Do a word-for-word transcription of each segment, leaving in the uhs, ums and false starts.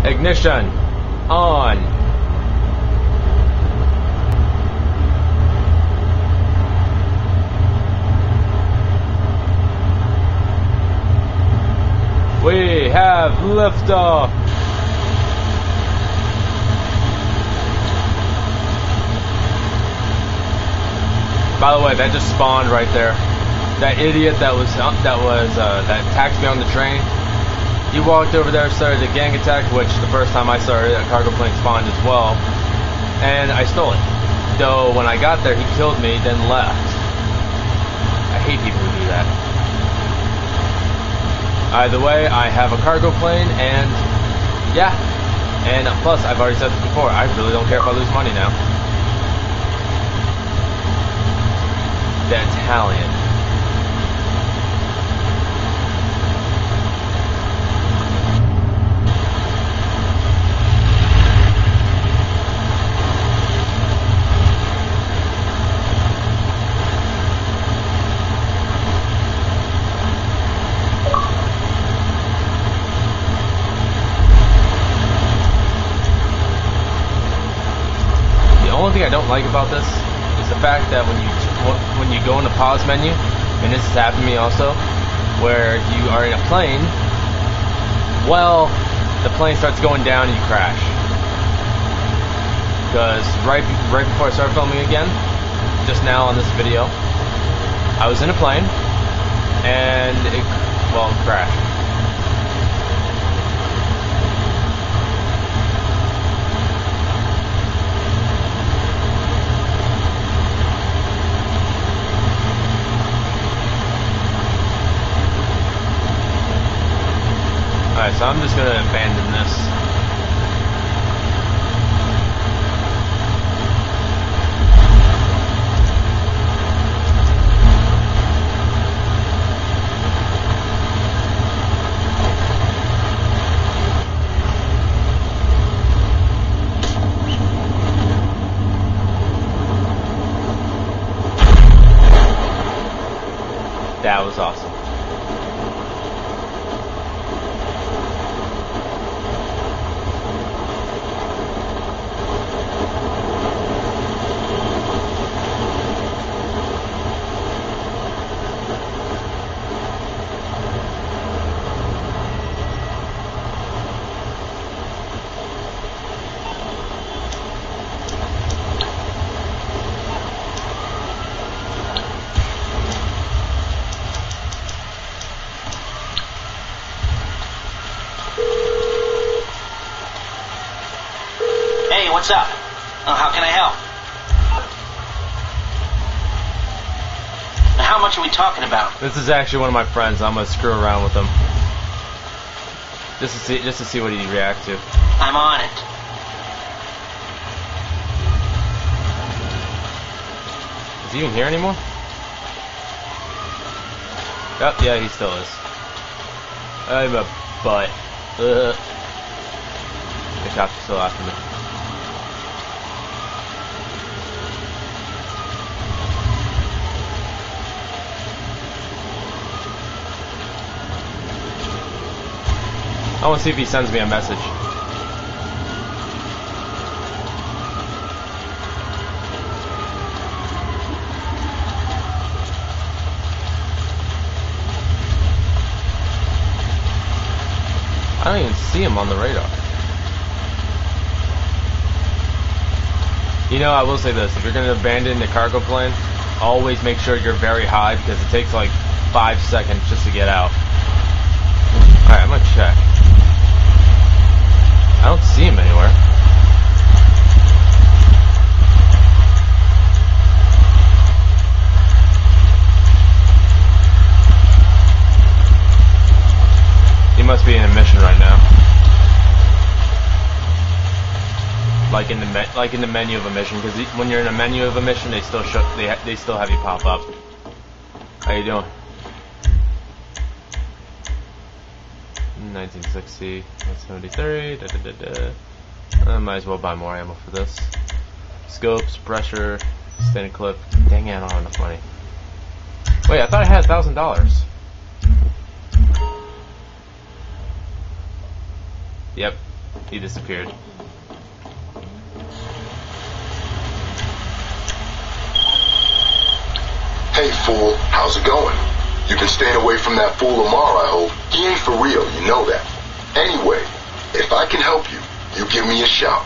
Ignition on. We have liftoff. By the way, that just spawned right there. That idiot that was that was uh, that attacked me on the train. He walked over there, started a gang attack, which the first time I started, a cargo plane spawned as well, and I stole it. Though when I got there, he killed me, then left. I hate people who do that. Either way, I have a cargo plane, and yeah, and plus I've already said this before, I really don't care if I lose money now. The Italian. The only thing I don't like about this is the fact that when you when you go in the pause menu, and this has happened to me also, where you are in a plane, well, the plane starts going down and you crash. Because right right before I started filming again, just now on this video, I was in a plane and it, well, it crashed. Alright, so I'm just gonna abandon this. That was awesome. What's up? Oh, how can I help? How much are we talking about? This is actually one of my friends. I'm gonna screw around with him just to see, just to see what he'd react to. I'm on it. Is he even here anymore? Oh, yeah, he still is. I'm a butt. Ugh. The cops are still after me. I want to see if he sends me a message. I don't even see him on the radar. You know, I will say this. If you're going to abandon the cargo plane, always make sure you're very high because it takes like five seconds just to get out. Alright, I'm going to check. I don't see him anywhere. He must be in a mission right now. Like in the me like in the menu of a mission, because when you're in a menu of a mission, they still show they ha they still have you pop up. How you doing? nineteen sixty, seventy-three, da da da da. I might as well buy more ammo for this. Scopes, pressure, standard clip. Dang it, I don't have enough money. Wait, I thought I had a thousand dollars. Yep, He disappeared. Hey, fool, how's it going? You've been staying away from that fool Lamar, I hope. He ain't for real, you know that. Anyway, if I can help you, you give me a shout.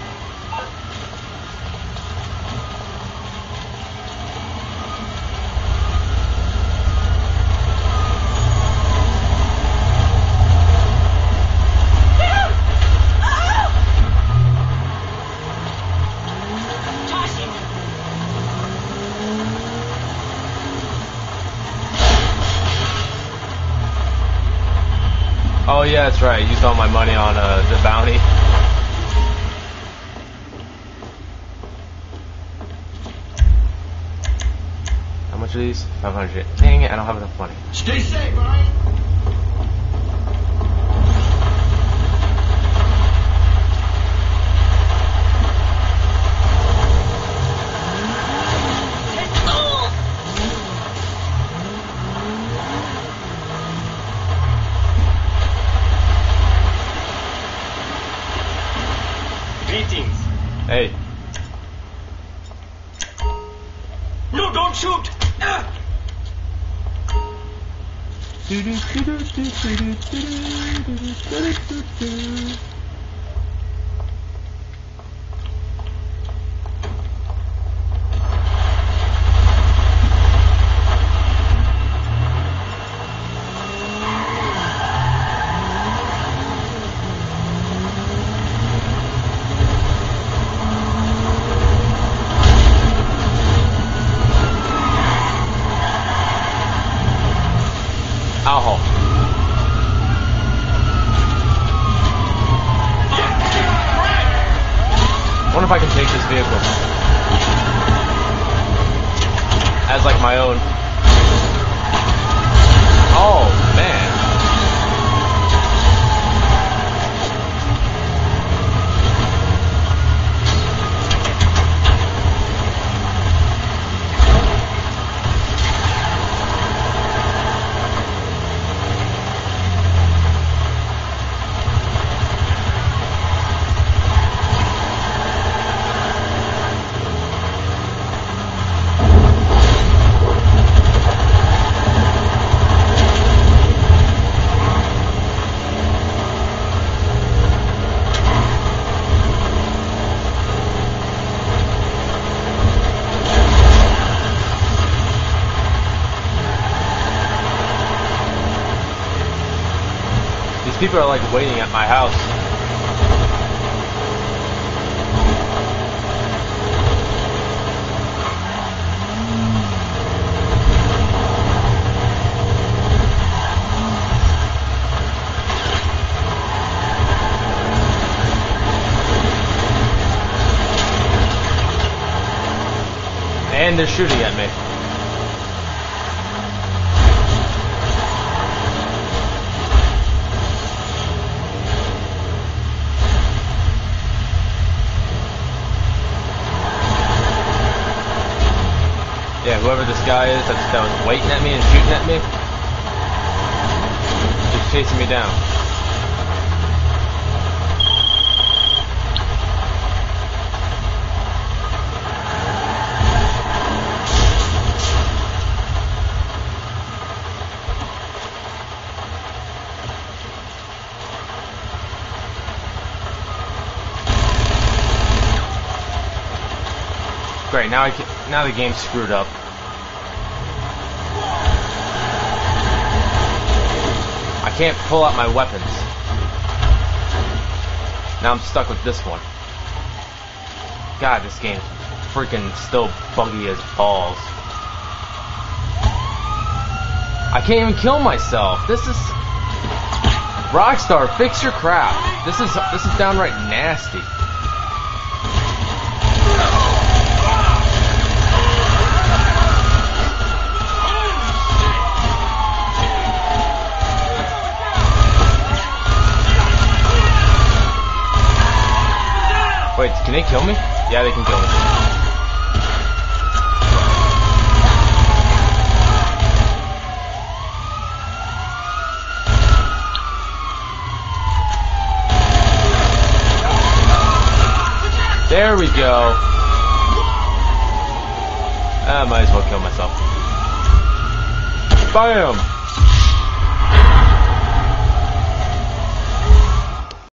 Oh yeah, that's right. I used all my money on uh, the bounty. How much are these? five hundred. Dang it, I don't have enough money. Stay safe, alright? Greetings. Hey. No, don't shoot! Ah! Ow. I wonder if I can take this vehicle as like my own. Oh man. People are like waiting at my house. And they're shooting at me. Yeah, whoever this guy is that, that was waiting at me and shooting at me, just chasing me down. Great, now I can, now the game's screwed up. I can't pull out my weapons. Now I'm stuck with this one. God, this game's freaking still buggy as balls. I can't even kill myself. This is Rockstar, fix your crap. This is this is downright nasty. Wait, can they kill me? Yeah, they can kill me. There we go. I might as well kill myself. Bam!